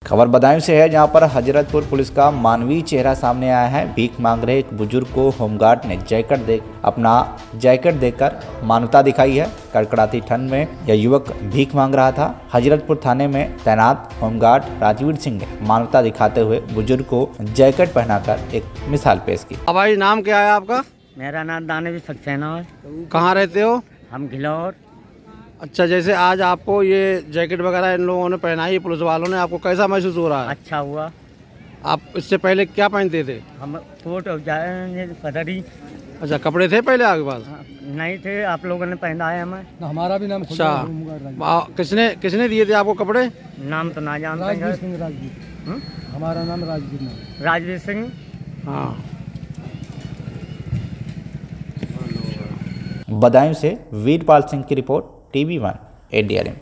खबर बदायूं से है, जहां पर हजरतपुर पुलिस का मानवीय चेहरा सामने आया है। भीख मांग रहे एक बुजुर्ग को होमगार्ड ने अपना जैकेट देकर मानवता दिखाई है। कड़कड़ाती ठंड में यह युवक भीख मांग रहा था। हजरतपुर थाने में तैनात होमगार्ड राजवीर सिंह ने मानवता दिखाते हुए बुजुर्ग को जैकेट पहनाकर एक मिसाल पेश की। भाई नाम क्या है आपका? मेरा नाम दानवी सक्सेना है। कहाँ रहते हो? हम घिलौर। अच्छा, जैसे आज आपको ये जैकेट वगैरह इन लोगों ने पहनाई, पुलिस वालों ने, आपको कैसा महसूस हो रहा है? अच्छा हुआ। आप इससे पहले क्या पहनते थे? हम कोट पदरी। अच्छा, कपड़े थे पहले आपके पास? नहीं थे, आप लोगों ने पहनाया हमें। हमारा भी नाम। अच्छा, किसने दिए थे आपको कपड़े? नाम तो ना जानते। राजवीर। हमारा नाम राजवीर सिंह। हाँ। बदायूं से वीरपाल सिंह की रिपोर्ट, TV1 ADRM।